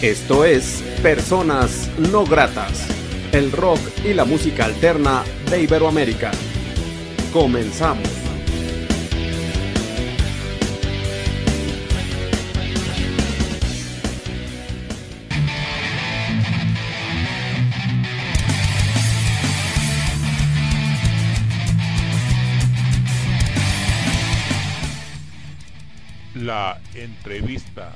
Esto es Personas No Gratas, el rock y la música alterna de Iberoamérica. Comenzamos. La entrevista.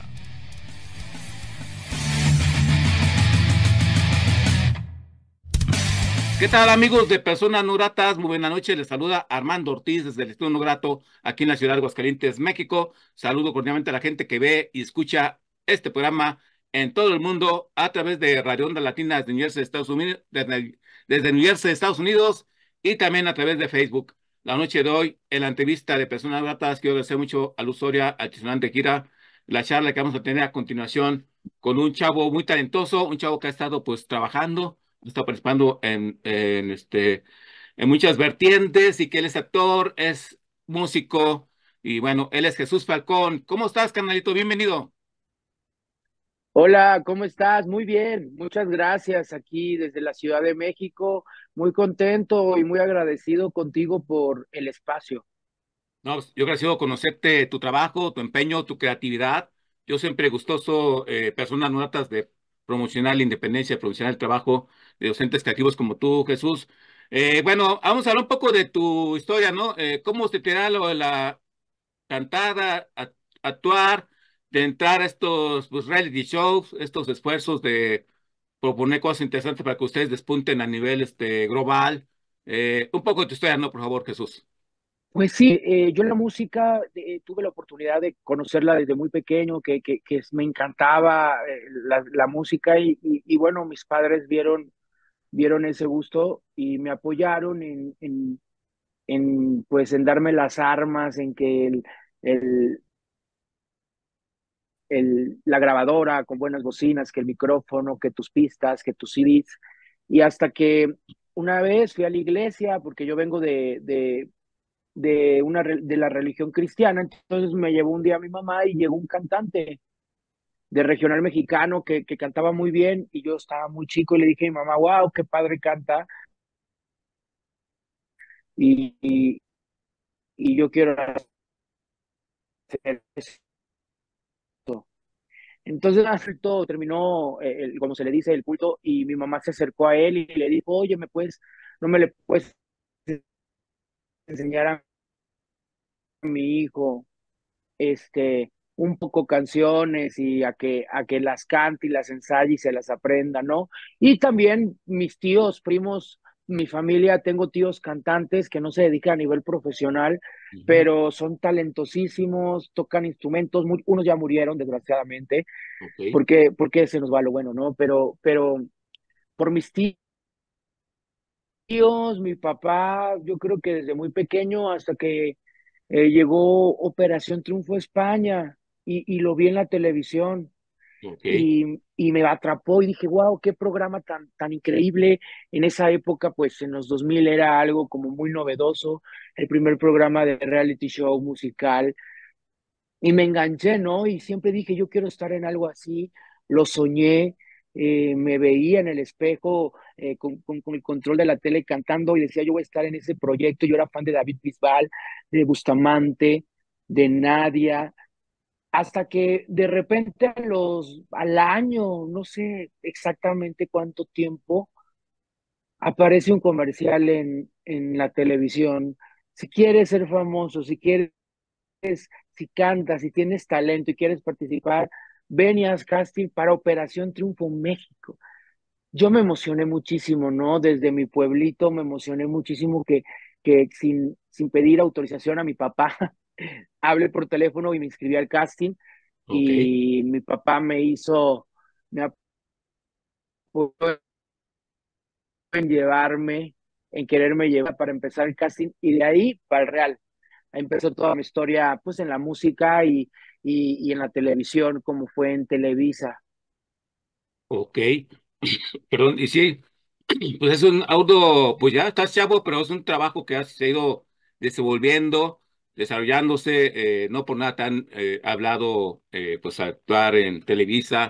¿Qué tal, amigos de Personas No Gratas? Muy buena noche, les saluda Armando Ortiz desde el Estudio No Grato aquí en la ciudad de Aguascalientes, México. Saludo cordialmente a la gente que ve y escucha este programa en todo el mundo a través de Radio Onda Latina desde New Jersey, Estados Unidos, desde New Jersey, Estados Unidos, y también a través de Facebook. La noche de hoy, en la entrevista de Personas No Gratas, quiero agradecer mucho a Luz Soria, al Chisonante Kira, la charla que vamos a tener a continuación con un chavo muy talentoso, un chavo que ha estado pues trabajando, está participando en muchas vertientes, y que él es actor, es músico, y bueno, él es Jesús Falcón. ¿Cómo estás, carnalito? Bienvenido. Hola, ¿cómo estás? Muy bien, muchas gracias aquí desde la Ciudad de México. Muy contento y muy agradecido contigo por el espacio. No, pues, yo agradecido conocerte, tu trabajo, tu empeño, tu creatividad. Yo siempre gustoso, personas nuevas de promocionar la independencia, promocionar el trabajo de docentes creativos como tú, Jesús. Bueno, vamos a hablar un poco de tu historia, ¿no? ¿Cómo se te da lo de la cantada, actuar, de entrar a estos pues, reality shows, estos esfuerzos de proponer cosas interesantes para que ustedes despunten a nivel global? Un poco de tu historia, ¿no? Por favor, Jesús. Pues sí, yo la música tuve la oportunidad de conocerla desde muy pequeño, que me encantaba la música y bueno, mis padres vieron ese gusto y me apoyaron pues, en darme las armas, en que el, la grabadora con buenas bocinas, que el micrófono, que tus pistas, que tus CDs. Y hasta que una vez fui a la iglesia, porque yo vengo de la religión cristiana, entonces me llevó un día mi mamá y llegó un cantante de regional mexicano que cantaba muy bien y yo estaba muy chico y le dije a mi mamá, wow, qué padre canta y, y, y yo quiero hacer eso. Entonces, todo terminó, como se le dice, el culto, y mi mamá se acercó a él y le dijo, oye, no me le puedes enseñar a mi hijo, un poco canciones y a que las cante y las ensaye y se las aprenda, ¿no? Y también mis tíos, primos, mi familia, tengo tíos cantantes que no se dedican a nivel profesional, Ujú. pero son talentosísimos, tocan instrumentos, unos ya murieron, desgraciadamente, Ok. porque se nos va lo bueno, ¿no? Pero por mis tíos, mi papá, yo creo que desde muy pequeño hasta que llegó Operación Triunfo a España y lo vi en la televisión Ok. y me atrapó y dije, wow, qué programa tan increíble. En esa época, pues en los 2000 era algo como muy novedoso, el primer programa de reality show musical y me enganché, ¿no? Y siempre dije, yo quiero estar en algo así, lo soñé, me veía en el espejo con el control de la tele cantando y decía, yo voy a estar en ese proyecto. Yo era fan de David Bisbal, de Bustamante, de Nadia, hasta que de repente al año, no sé exactamente cuánto tiempo, aparece un comercial en la televisión. Si quieres ser famoso, si cantas, si tienes talento y quieres participar, ven y haz casting para Operación Triunfo México. Yo me emocioné muchísimo, ¿no? Desde mi pueblito me emocioné muchísimo que sin pedir autorización a mi papá, hablé por teléfono y me inscribí al casting Ok. y mi papá me apoyó en llevarme, en quererme llevar para empezar el casting y de ahí para el Real. Ahí empezó toda mi historia, pues en la música y en la televisión, como fue en Televisa. Ok. Perdón, y sí, pues es un auto, pues ya estás chavo, pero es un trabajo que has ido desenvolviendo, desarrollándose, no por nada tan hablado, pues actuar en Televisa.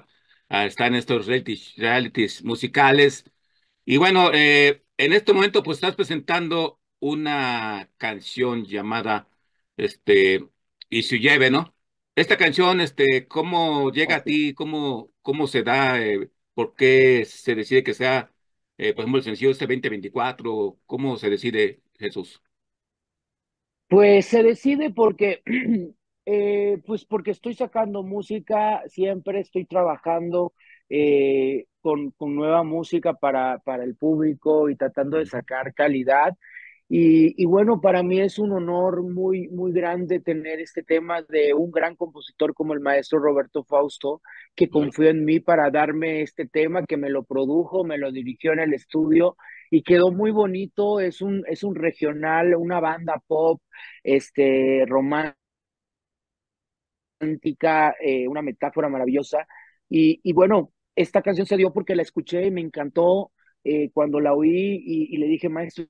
está en estos realities musicales. Y bueno, en este momento pues estás presentando una canción llamada este Y si lleve, ¿no? Esta canción, ¿cómo llega a Así. ti? ¿Cómo se da? ¿Por qué se decide que sea, por ejemplo, el sencillo 2024? ¿Cómo se decide, Jesús? Pues se decide porque, pues porque estoy sacando música, siempre estoy trabajando con nueva música para el público y tratando de sacar calidad. Y bueno, para mí es un honor muy, muy grande tener este tema de un gran compositor como el maestro Roberto Fausto, que Claro. confió en mí para darme este tema, que me lo produjo, me lo dirigió en el estudio y quedó muy bonito. Es un regional, una banda pop romántica, una metáfora maravillosa. Y bueno, esta canción se dio porque la escuché y me encantó cuando la oí y le dije, maestro,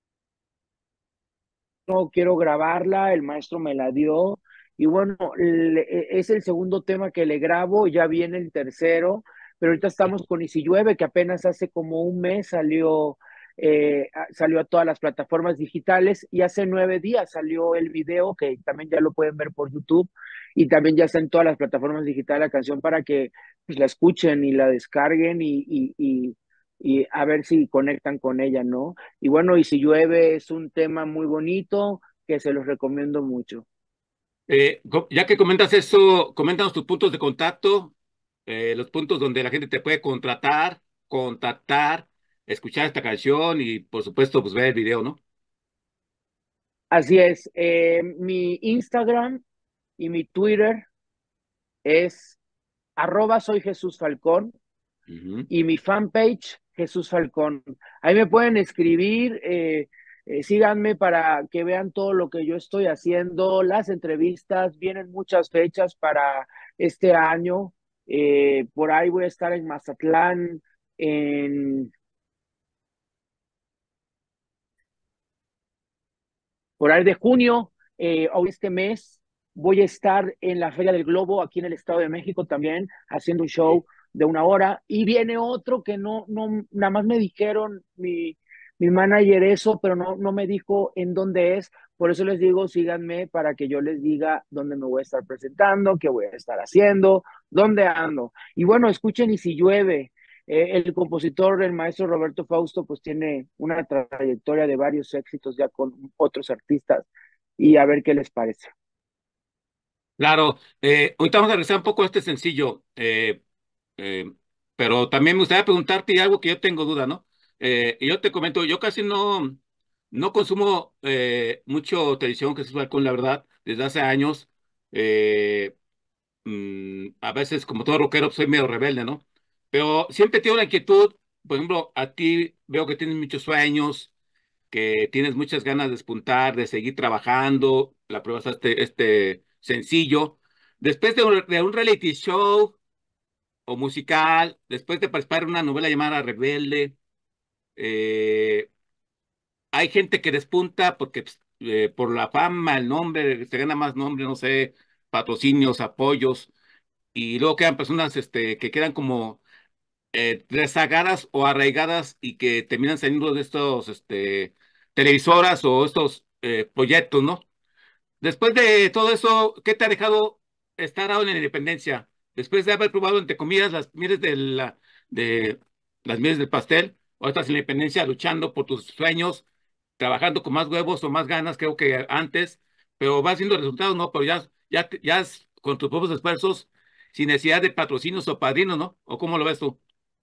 no quiero grabarla, el maestro me la dio. Y bueno, es el segundo tema que le grabo, ya viene el tercero, pero ahorita estamos con Y si llueve, que apenas hace como un mes salió a todas las plataformas digitales y hace 9 días salió el video, que también ya lo pueden ver por YouTube, y también ya está en todas las plataformas digitales la canción para que pues, la escuchen y la descarguen y a ver si conectan con ella, ¿no? Y bueno, Y si llueve es un tema muy bonito que se los recomiendo mucho. Ya que comentas eso, coméntanos tus puntos de contacto, los puntos donde la gente te puede contactar, escuchar esta canción y por supuesto pues ver el video, ¿no? Así es, mi Instagram y mi Twitter es @soy Jesús Falcón Ujú. y mi fanpage Jesús Falcón. Ahí me pueden escribir, síganme para que vean todo lo que yo estoy haciendo, las entrevistas, vienen muchas fechas para este año. Por ahí voy a estar en Mazatlán, en, por ahí de junio, o este mes. Voy a estar en la Feria del Globo aquí en el Estado de México también, haciendo un Sí. show de 1 hora. Y viene otro que nada más me dijeron mi manager eso, pero no me dijo en dónde es. Por eso les digo, síganme para que yo les diga dónde me voy a estar presentando, qué voy a estar haciendo, dónde ando. Y bueno, escuchen Y si llueve. El compositor, el maestro Roberto Fausto, pues tiene una trayectoria de varios éxitos ya con otros artistas y a ver qué les parece. Claro, ahorita vamos a regresar un poco a este sencillo, eh, pero también me gustaría preguntarte algo que yo tengo duda, ¿no? Y yo te comento, yo casi no consumo mucho televisión, Jesús Falcón, la verdad, desde hace años. Eh, a veces, como todo rockero, soy medio rebelde, ¿no? Pero siempre tengo la inquietud, por ejemplo, a ti veo que tienes muchos sueños, que tienes muchas ganas de despuntar, de seguir trabajando, la prueba es este sencillo. Después de un reality show o musical, después de participar en una novela llamada Rebelde, eh, hay gente que despunta porque pues, por la fama, el nombre, se gana más nombre, no sé, patrocinios, apoyos, y luego quedan personas que quedan como rezagadas o arraigadas y que terminan saliendo de estos televisoras o estos proyectos, ¿no? Después de todo eso, ¿qué te ha dejado estar ahora en la independencia? Después de haber probado, entre comillas, de las mieles del pastel, o estás en la independencia luchando por tus sueños, trabajando con más huevos o más ganas, creo que antes, pero vas viendo resultados, ¿no? Pero con tus propios esfuerzos, sin necesidad de patrocinios o padrinos, ¿no? ¿O cómo lo ves tú?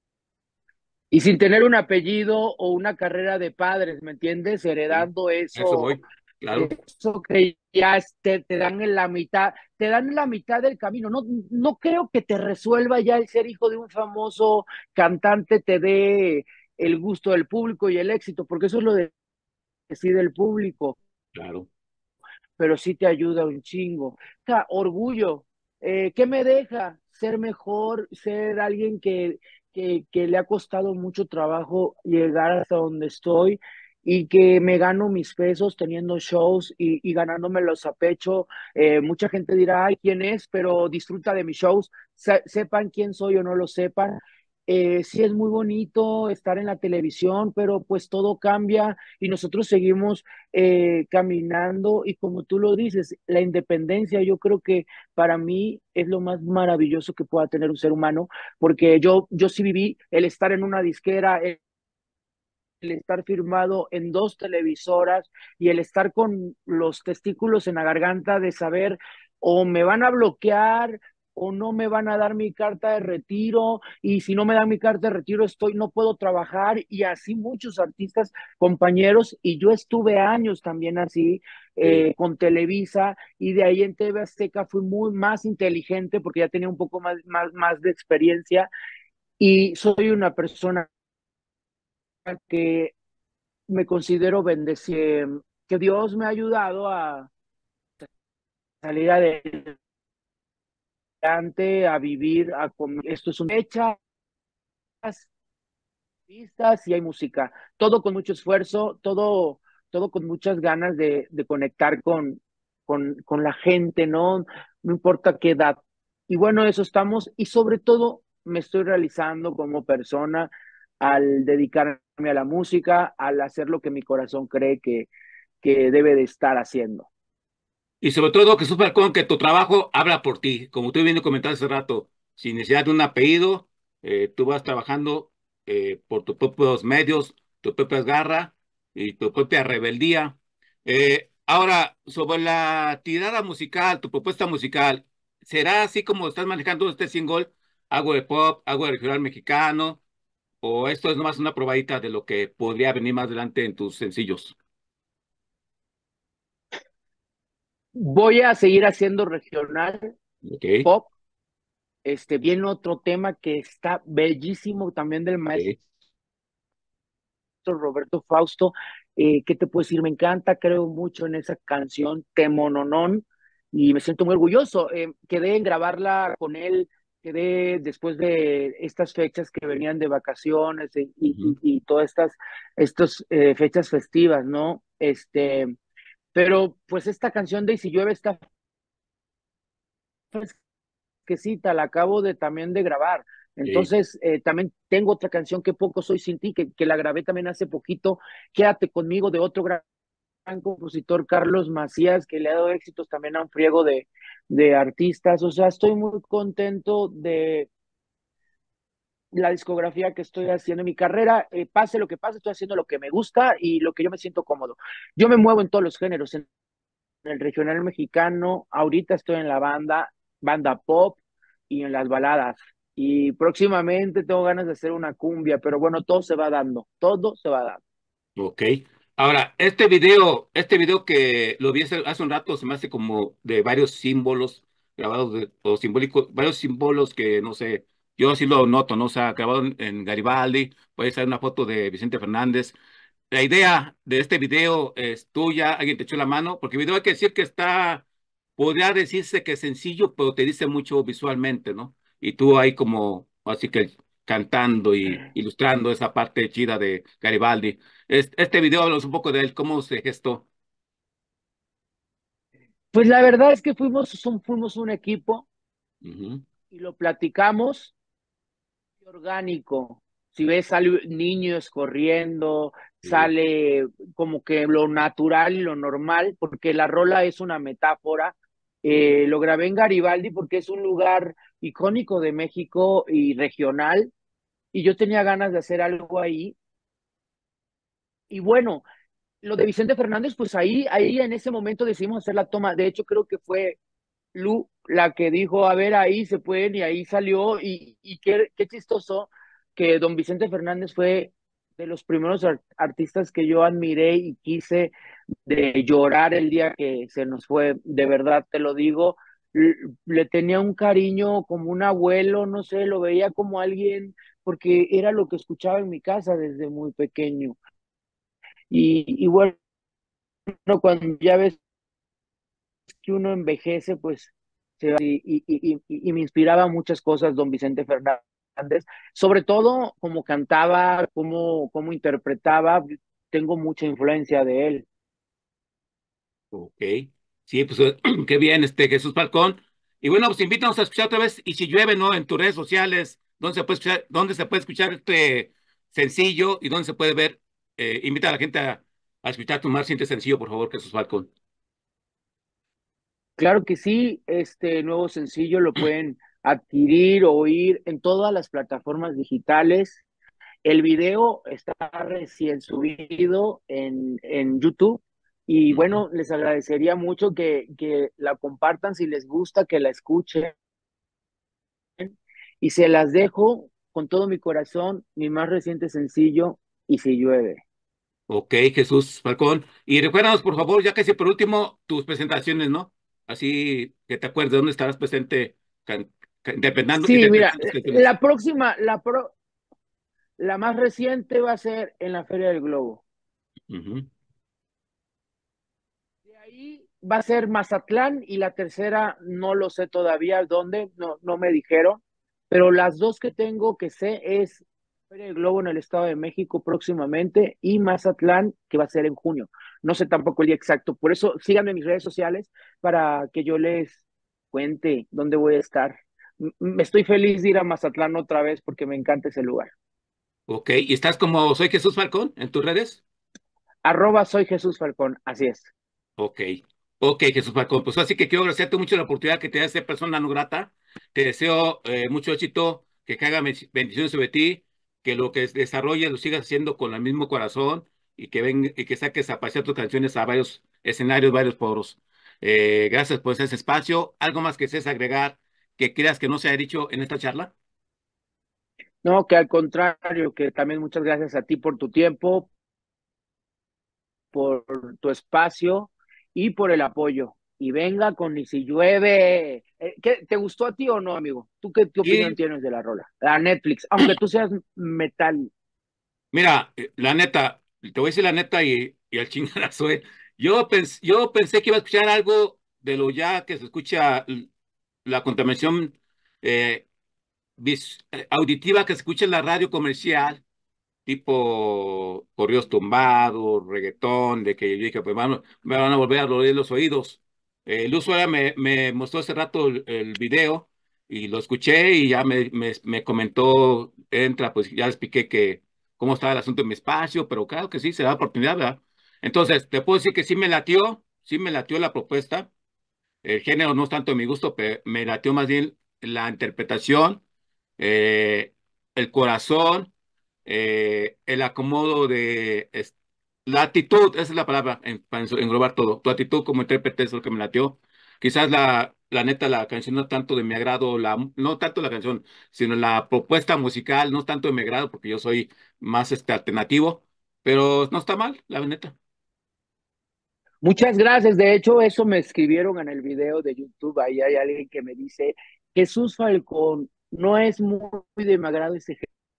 Y sin tener un apellido o una carrera de padres, ¿me entiendes? Sí, Heredando a eso eso, voy, claro. eso que ya te dan en la mitad, te dan en la mitad del camino. No creo que te resuelva ya el ser hijo de un famoso cantante, te dé el gusto del público y el éxito, porque eso es lo decide el público, Claro. pero sí te ayuda un chingo. O sea, orgullo. ¿Qué me deja? Ser mejor, ser alguien que le ha costado mucho trabajo llegar hasta donde estoy y que me gano mis pesos teniendo shows y ganándomelos a pecho. Mucha gente dirá, ay, ¿quién es? Pero disfruta de mis shows, sepan quién soy o no lo sepan. Sí es muy bonito estar en la televisión, pero pues todo cambia y nosotros seguimos caminando y como tú lo dices, la independencia yo creo que para mí es lo más maravilloso que pueda tener un ser humano, porque yo sí viví el estar en una disquera, el estar firmado en dos televisoras y el estar con los testículos en la garganta de saber o me van a bloquear o no me van a dar mi carta de retiro y si no me dan mi carta de retiro no puedo trabajar y así muchos artistas, compañeros y yo estuve años también así Sí. con Televisa y de ahí en TV Azteca fui muy más inteligente porque ya tenía un poco más de experiencia y soy una persona que me considero bendecido, que Dios me ha ayudado a salir adelante, a vivir, esto es una fecha, pistas y hay música, todo con mucho esfuerzo, todo con muchas ganas de conectar con la gente, ¿no? No importa qué edad. Y bueno, eso estamos, y sobre todo me estoy realizando como persona al dedicarme a la música, al hacer lo que mi corazón cree que debe de estar haciendo. Y sobre todo que supe con que tu trabajo habla por ti, como tú bien comentaste hace rato, sin necesidad de un apellido, tú vas trabajando por tus propios medios, tu propia garra y tu propia rebeldía. Ahora, sobre la tirada musical, tu propuesta musical, ¿será así como estás manejando este single, algo de pop, algo de regional mexicano, o esto es nomás una probadita de lo que podría venir más adelante en tus sencillos? Voy a seguir haciendo regional, Ok, pop, viene otro tema que está bellísimo también del maestro ok. Roberto Fausto. ¿Qué te puedo decir? Me encanta, creo mucho en esa canción, Temononón, y me siento muy orgulloso. Quedé en grabarla con él, quedé después de estas fechas que venían de vacaciones Ujú. y todas estas fechas festivas, ¿no? Pero pues esta canción de Y si llueve está fresquecita, la acabo de también de grabar. Sí. Entonces, también tengo otra canción que Poco Soy Sin Ti, que la grabé también hace poquito, Quédate Conmigo, de otro gran compositor, Carlos Macías, que le ha dado éxitos también a un friego de artistas. O sea, estoy muy contento de la discografía que estoy haciendo en mi carrera. Pase lo que pase, estoy haciendo lo que me gusta y lo que yo me siento cómodo. Yo me muevo en todos los géneros, en el regional mexicano, ahorita estoy en la banda pop y en las baladas. Y próximamente tengo ganas de hacer una cumbia, pero bueno, todo se va dando, todo se va dando. Ok. Ahora, este video que lo vi hace un rato, se me hace como de varios símbolos grabados o simbólicos, varios símbolos que no sé, yo así lo noto, ¿no? O sea, grabado en Garibaldi, puede ser una foto de Vicente Fernández. La idea de este video es tuya, alguien te echó la mano, porque el video hay que decir que está, podría decirse que es sencillo, pero te dice mucho visualmente, ¿no? Y tú ahí como, así que cantando y ilustrando esa parte chida de Garibaldi. Este video habla un poco de él, cómo se gestó. Pues la verdad es que fuimos un equipo Ujú. y lo platicamos orgánico. Si ves, sale niños corriendo, Sí. sale como que lo natural y lo normal, porque la rola es una metáfora. Lo grabé en Garibaldi porque es un lugar icónico de México y regional, y yo tenía ganas de hacer algo ahí. Y bueno, lo de Vicente Fernández, pues ahí en ese momento decidimos hacer la toma. De hecho, creo que fue Lu la que dijo, a ver, ahí se pueden, y ahí salió, y qué chistoso que don Vicente Fernández fue de los primeros artistas que yo admiré y quise de llorar el día que se nos fue, de verdad te lo digo, le tenía un cariño como un abuelo, no sé, lo veía como alguien, porque era lo que escuchaba en mi casa desde muy pequeño. Y bueno, cuando ya ves que uno envejece, pues se va y me inspiraba muchas cosas don Vicente Fernández, sobre todo cómo cantaba, cómo interpretaba. tengo mucha influencia de él. Ok. Sí, pues qué bien, Jesús Falcón. Y bueno, pues invítanos a escuchar otra vez, y si llueve, ¿no? En tus redes sociales, dónde se puede escuchar este sencillo y dónde se puede ver. Invita a la gente a escuchar tu más reciente sencillo, por favor, Jesús Falcón. Claro que sí, este nuevo sencillo lo pueden adquirir o oír en todas las plataformas digitales. El video está recién subido en YouTube y Ujú. bueno, les agradecería mucho que la compartan si les gusta, que la escuchen y se las dejo con todo mi corazón, mi más reciente sencillo, Y si llueve. Ok, Jesús Falcón. Y recuérdanos, por favor, ya casi por último, tus presentaciones, ¿no? Así que te acuerdes dónde estarás presente, Sí, mira, interpretando tus canciones. la próxima, la más reciente va a ser en la Feria del Globo. Ujú. De ahí va a ser Mazatlán y la tercera no lo sé todavía dónde, no me dijeron, pero las dos que tengo que sé es Feria del Globo en el Estado de México próximamente y Mazatlán que va a ser en junio. No sé tampoco el día exacto, por eso síganme en mis redes sociales para que yo les cuente dónde voy a estar. Estoy feliz de ir a Mazatlán otra vez porque me encanta ese lugar. Ok, ¿y estás como Soy Jesús Falcón en tus redes? Soy Jesús Falcón, así es. Ok, ok, Jesús Falcón. Pues así que quiero agradecerte mucho la oportunidad que te da de ser persona no grata. Te deseo mucho éxito, que caiga bendiciones sobre ti, que lo que desarrolles lo sigas haciendo con el mismo corazón y que saques a pasear tus canciones a varios escenarios, varios foros. Gracias por ese espacio. ¿Algo más que desees agregar que creas que no se haya dicho en esta charla? No, que al contrario, que también muchas gracias a ti por tu tiempo, por tu espacio y por el apoyo. Y venga con Y si llueve. ¿Te gustó a ti o no, amigo? ¿Tú qué opinión Y tienes de la rola? La Netflix, aunque tú seas metal. mira, la neta, te voy a decir la neta y al chingadazo, yo pensé que iba a escuchar algo de lo ya que se escucha la contaminación eh, auditiva que se escucha en la radio comercial, tipo corridos tumbados, reggaetón, de que yo dije, pues me van a volver a doler los oídos. Luz Suárez me mostró hace rato el video y lo escuché y ya me comentó, entra, pues ya le expliqué que cómo estaba el asunto en mi espacio, pero claro que sí, se da oportunidad, ¿verdad? Entonces, te puedo decir que sí me latió la propuesta. El género no es tanto de mi gusto, pero me latió más bien la interpretación, eh, el corazón, el acomodo la actitud, esa es la palabra para englobar todo. Tu actitud como intérprete es lo que me latió. Quizás la neta, la canción no tanto de mi agrado, no tanto la canción, sino la propuesta musical no es tanto de mi agrado, porque yo soy más alternativo, pero no está mal, la neta. Muchas gracias. De hecho, eso me escribieron en el video de YouTube. Ahí hay alguien que me dice, Jesús Falcón, no es muy de mi agrado ese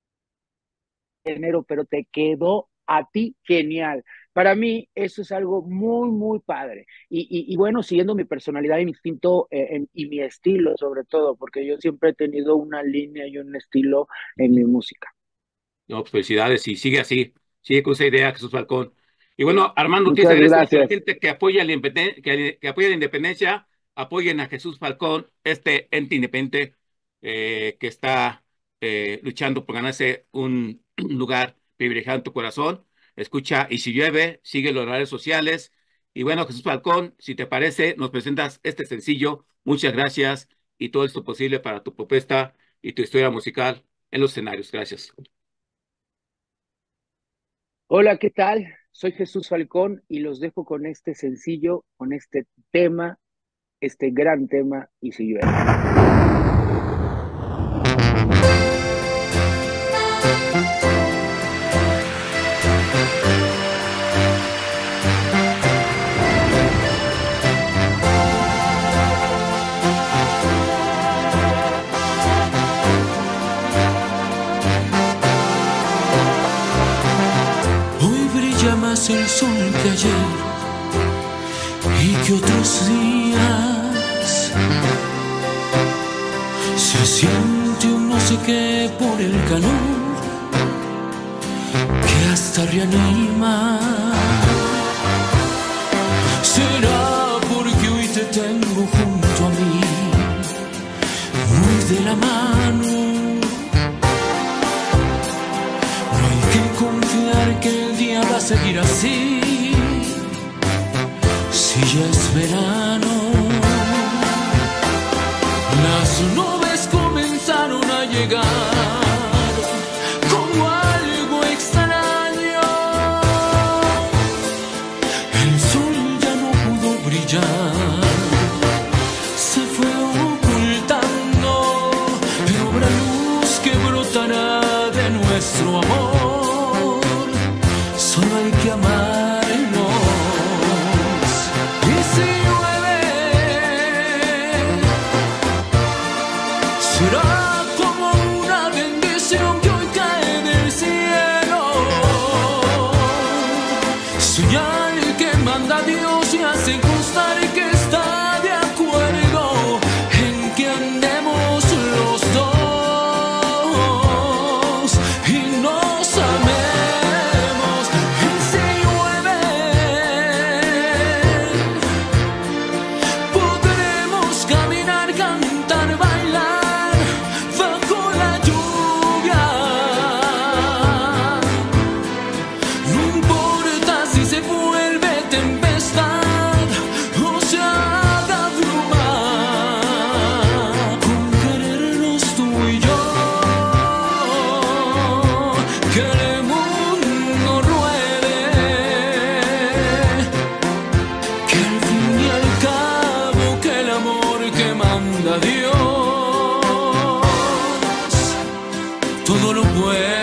género, pero te quedó a ti genial. Para mí eso es algo muy, muy padre. Y bueno, siguiendo mi personalidad y mi instinto y mi estilo sobre todo, porque yo siempre he tenido una línea y un estilo en mi música. No, pues felicidades y sigue así, sigue con esa idea, Jesús Falcón. Y bueno, Armando Ortiz, Muchas agradece mucho a la gracias. gente que apoya que apoya la independencia, apoyen a Jesús Falcón, este ente independiente que está luchando por ganarse un lugar privilegiado en tu corazón. Escucha Y si llueve, sigue los redes sociales. Y bueno, Jesús Falcón, si te parece, nos presentas este sencillo. Muchas gracias y todo esto posible para tu propuesta y tu historia musical en los escenarios. Gracias. Hola, ¿qué tal? Soy Jesús Falcón y los dejo con este sencillo, con este tema, este gran tema, Y si llueve. Hoy brilla más el sol que ayer y que otros días. Se siente un no sé qué por el calor que hasta reanima. Será porque hoy te tengo junto a mí, muy de la mano. No hay que confiar que el día va a seguir así, si ya es verano. Las nubes comenzaron a llegar como algo extraño. El sol ya no pudo brillar, se fue ocultando, pero habrá luz que brotará de nuestro amor. Solo hay que amarnos. Y si llueve, será como una bendición que hoy cae del cielo, señal que manda Dios y hace constar que está de acuerdo en que andemos los dos y nos amemos. Y si llueve, podremos caminar, cantar, bailar bajo la lluvia. No importa si se vuelve tempestad o se haga bruma, con querernos tú y yo, que el mundo ruede, que al fin y al cabo que el amor que manda Dios todo lo puede.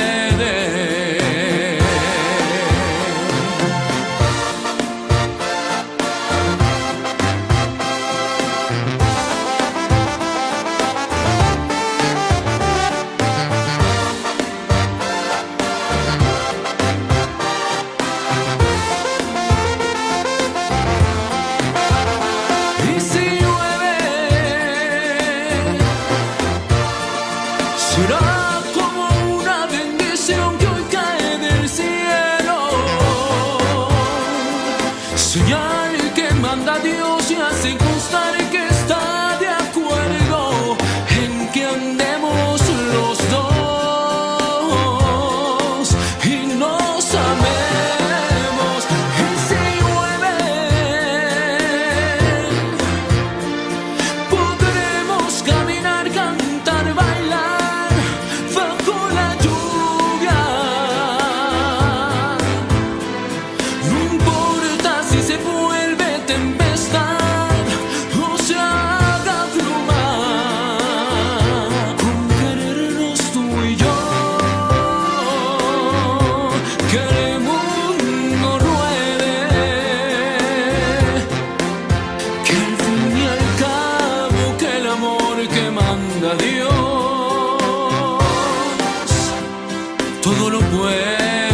Y si llueve, será como una bendición que hoy cae del cielo, señal que manda Dios y hace constar que está de acuerdo en que andemos los dos y nos amemos. Y si llueve, podremos caminar, cantar, bailar bajo la lluvia. No importa si se vuelve tempestad o se haga bruma, con querernos tú y yo, que el mundo ruede, que al fin y al cabo que el amor que manda Dios todo lo puede.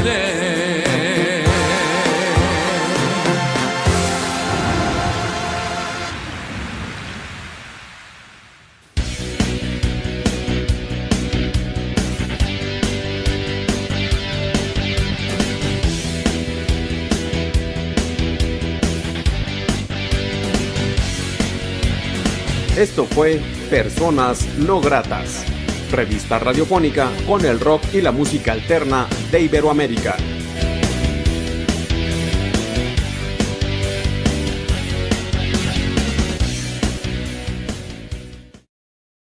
Esto fue Personas No Gratas, revista radiofónica con el rock y la música alterna de Iberoamérica.